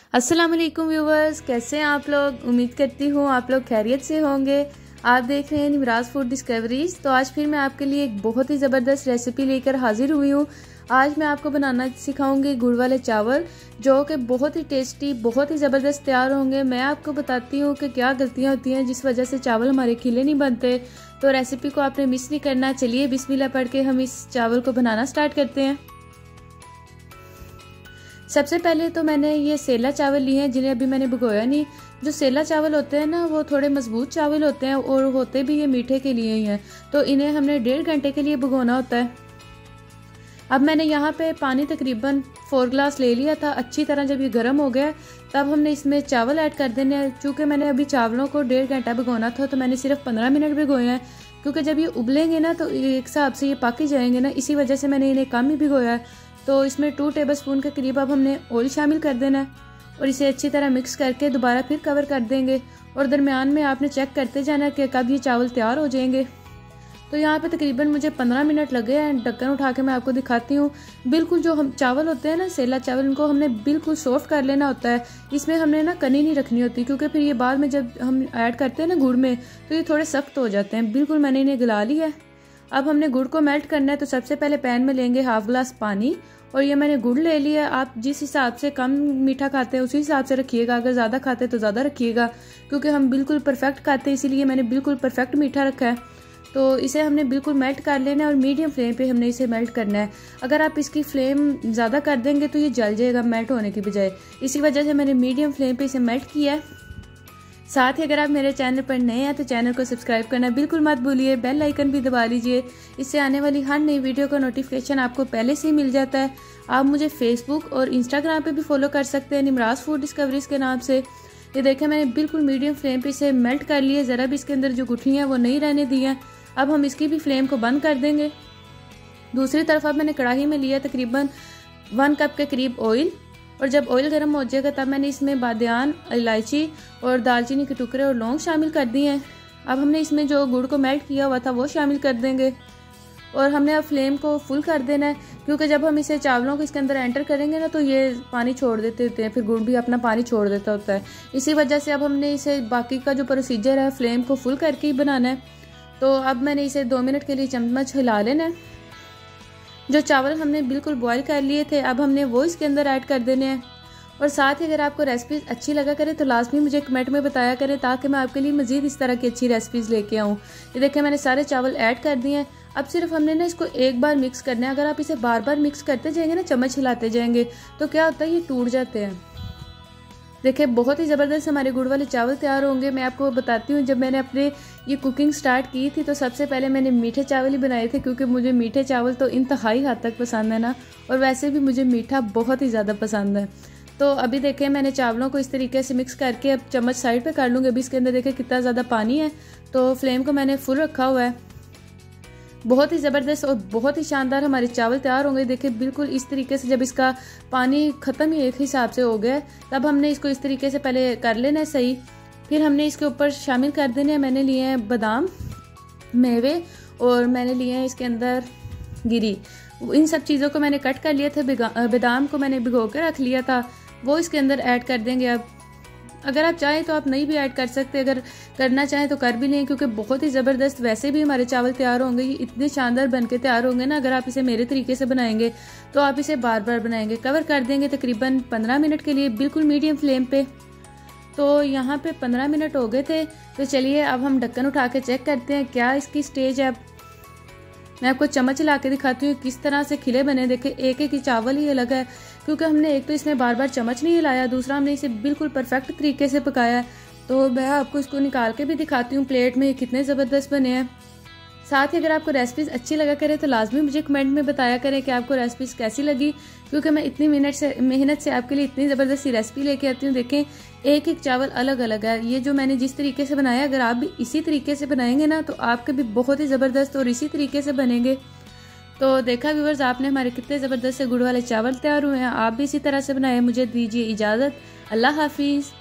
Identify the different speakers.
Speaker 1: अस्सलाम वालेकुम व्यूवर्स, कैसे हैं आप लोग। उम्मीद करती हूँ आप लोग खैरियत से होंगे। आप देख रहे हैं निमराज फूड डिस्कवरीज। तो आज फिर मैं आपके लिए एक बहुत ही ज़बरदस्त रेसिपी लेकर हाजिर हुई हूँ। आज मैं आपको बनाना सिखाऊंगी गुड़ वाले चावल, जो कि बहुत ही टेस्टी, बहुत ही ज़बरदस्त तैयार होंगे। मैं आपको बताती हूँ कि क्या गलतियाँ होती हैं जिस वजह से चावल हमारे खिले नहीं बनते। तो रेसिपी को आपने मिस नहीं करना। चलिए बिस्मिल्लाह पढ़ के हम इस चावल को बनाना स्टार्ट करते हैं। सबसे पहले तो मैंने ये सेला चावल लिए हैं, जिन्हें अभी मैंने भिगोया नहीं। जो सेला चावल होते हैं ना, वो थोड़े मजबूत चावल होते हैं और होते भी ये मीठे के लिए ही हैं। तो इन्हें हमने 1.5 घंटे के लिए भिगोना होता है। अब मैंने यहाँ पे पानी तकरीबन 4 गिलास ले लिया था। अच्छी तरह जब ये गर्म हो गया तब हमने इसमें चावल ऐड कर देने हैं। चूँकि मैंने अभी चावलों को 1.5 घंटा भिगोना था, तो मैंने सिर्फ 15 मिनट भिगोए हैं, क्योंकि जब ये उबलेंगे ना तो एक हिसाब से ये पक ही जाएंगे ना, इसी वजह से मैंने इन्हें कम ही भिगोया है। तो इसमें 2 टेबलस्पून के करीब अब हमने ऑयल शामिल कर देना है और इसे अच्छी तरह मिक्स करके दोबारा फिर कवर कर देंगे। और दरमियान में आपने चेक करते जाना कि कब ये चावल तैयार हो जाएंगे। तो यहाँ पे तकरीबन मुझे 15 मिनट लगे हैं। ढक्कन उठा के मैं आपको दिखाती हूँ। बिल्कुल जो हम चावल होते हैं ना, सेला चावल, इनको हमने बिल्कुल सॉफ्ट कर लेना होता है। इसमें हमने ना कनी नहीं रखनी होती, क्योंकि फिर ये बाद में जब हम ऐड करते हैं ना गुड़ में, तो ये थोड़े सख्त हो जाते हैं। बिल्कुल मैंने इन्हें गला लिया है। अब हमने गुड़ को मेल्ट करना है। तो सबसे पहले पैन में लेंगे 1/2 गिलास पानी, और ये मैंने गुड़ ले लिया। आप जिस हिसाब से कम मीठा खाते हैं उसी हिसाब से रखिएगा। अगर ज़्यादा खाते हैं तो ज़्यादा रखिएगा, क्योंकि हम बिल्कुल परफेक्ट खाते हैं, इसीलिए मैंने बिल्कुल परफेक्ट मीठा रखा है। तो इसे हमने बिल्कुल मेल्ट कर लेना है और मीडियम फ्लेम पे हमने इसे मेल्ट करना है। अगर आप इसकी फ्लेम ज़्यादा कर देंगे तो ये जल जाएगा मेल्ट होने की बजाय। इसी वजह से मैंने मीडियम फ्लेम पे इसे मेल्ट किया है। साथ ही अगर आप मेरे चैनल पर नए हैं तो चैनल को सब्सक्राइब करना बिल्कुल मत भूलिए। बेल आइकन भी दबा लीजिए, इससे आने वाली हर नई वीडियो का नोटिफिकेशन आपको पहले से ही मिल जाता है। आप मुझे फेसबुक और इंस्टाग्राम पे भी फॉलो कर सकते हैं, निमराज फूड डिस्कवरीज के नाम से। ये देखें, मैंने बिल्कुल मीडियम फ्लेम पे इसे मेल्ट कर लिया। ज़रा भी इसके अंदर जो गुठलियाँ वो नहीं रहने दी हैं। अब हम इसकी भी फ्लेम को बंद कर देंगे। दूसरी तरफ अब मैंने कढ़ाई में लिया तकरीबन 1 कप के करीब ऑयल, और जब ऑयल गर्म हो जाएगा तब मैंने इसमें बादियान, इलायची और दालचीनी के टुकड़े और लौंग शामिल कर दिए हैं। अब हमने इसमें जो गुड़ को मेल्ट किया हुआ था वो शामिल कर देंगे, और हमने अब फ्लेम को फुल कर देना है, क्योंकि जब हम इसे चावलों को इसके अंदर एंटर करेंगे ना तो ये पानी छोड़ देते होते हैं, फिर गुड़ भी अपना पानी छोड़ देता होता है। इसी वजह से अब हमने इसे बाकी का जो प्रोसीजर है फ्लेम को फुल करके ही बनाना है। तो अब मैंने इसे 2 मिनट के लिए चम्मच हिला लेना है। जो चावल हमने बिल्कुल बॉईल कर लिए थे अब हमने वो इसके अंदर ऐड कर देने हैं। और साथ ही अगर आपको रेसिपीज़ अच्छी लगा करे तो लाजमी मुझे कमेंट में बताया करें, ताकि मैं आपके लिए मज़ीद इस तरह की अच्छी रेसिपीज़ लेके आऊँ। ये देखिए, मैंने सारे चावल ऐड कर दिए हैं। अब सिर्फ हमने ना इसको एक बार मिक्स करना है। अगर आप इसे बार बार मिक्स करते जाएंगे ना, चम्मच हिलाते जाएंगे, तो क्या होता है, ये टूट जाते हैं। देखिए, बहुत ही ज़बरदस्त हमारे गुड़ वाले चावल तैयार होंगे। मैं आपको बताती हूँ, जब मैंने अपने ये कुकिंग स्टार्ट की थी तो सबसे पहले मैंने मीठे चावल ही बनाए थे, क्योंकि मुझे मीठे चावल तो इंतहाई हद तक पसंद है ना, और वैसे भी मुझे मीठा बहुत ही ज़्यादा पसंद है। तो अभी देखें, मैंने चावलों को इस तरीके से मिक्स करके अब चम्मच साइड पे कर लूँगी। अभी इसके अंदर देखें कितना ज़्यादा पानी है। तो फ्लेम को मैंने फुल रखा हुआ है। बहुत ही ज़बरदस्त और बहुत ही शानदार हमारे चावल तैयार होंगे। देखिए, बिल्कुल इस तरीके से जब इसका पानी ख़त्म ही एक हिसाब से हो गया तब हमने इसको इस तरीके से पहले कर लेना है सही। फिर हमने इसके ऊपर शामिल कर देने हैं। मैंने लिए हैं बादाम, मेवे, और मैंने लिए हैं इसके अंदर गिरी। इन सब चीज़ों को मैंने कट कर लिया था। बादाम को मैंने भिगो के रख लिया था, वो इसके अंदर ऐड कर देंगे। अब अगर आप चाहें तो आप नहीं भी ऐड कर सकते, अगर करना चाहें तो कर भी लें, क्योंकि बहुत ही ज़बरदस्त वैसे भी हमारे चावल तैयार होंगे। ये इतने शानदार बन के तैयार होंगे ना, अगर आप इसे मेरे तरीके से बनाएंगे तो आप इसे बार बार बनाएंगे। कवर कर देंगे तकरीबन 15 मिनट के लिए, बिल्कुल मीडियम फ्लेम पे। तो यहाँ पे 15 मिनट हो गए थे। तो चलिए अब हम ढक्कन उठा के चेक करते हैं क्या इसकी स्टेज है। अब मैं आपको चम्मच ला के दिखाती हूँ किस तरह से खिले बने। देखें, एक एक ही चावल ही अलग है, क्योंकि हमने एक तो इसमें बार बार चम्मच नहीं हिलाया, दूसरा हमने इसे बिल्कुल परफेक्ट तरीके से पकाया है। तो मैं आपको इसको निकाल के भी दिखाती हूँ प्लेट में, कितने ज़बरदस्त बने हैं। साथ ही अगर आपको रेसिपीज़ अच्छी लगा करे तो लाजमी मुझे कमेंट में बताया करें कि आपको रेसिपीज़ कैसी लगी, क्योंकि मैं इतनी मेहनत से आपके लिए इतनी ज़बरदस्त सी रेसिपी लेके आती हूँ। देखें, एक एक चावल अलग अलग है। ये जो मैंने जिस तरीके से बनाया, अगर आप भी इसी तरीके से बनाएंगे ना तो आपके भी बहुत ही ज़बरदस्त और इसी तरीके से बनेंगे। तो देखा व्यूवर्स, आपने हमारे कितने ज़बरदस्त से गुड़ वाले चावल तैयार हुए हैं। आप भी इसी तरह से बनाए। मुझे दीजिए इजाज़त। अल्लाह हाफिज़।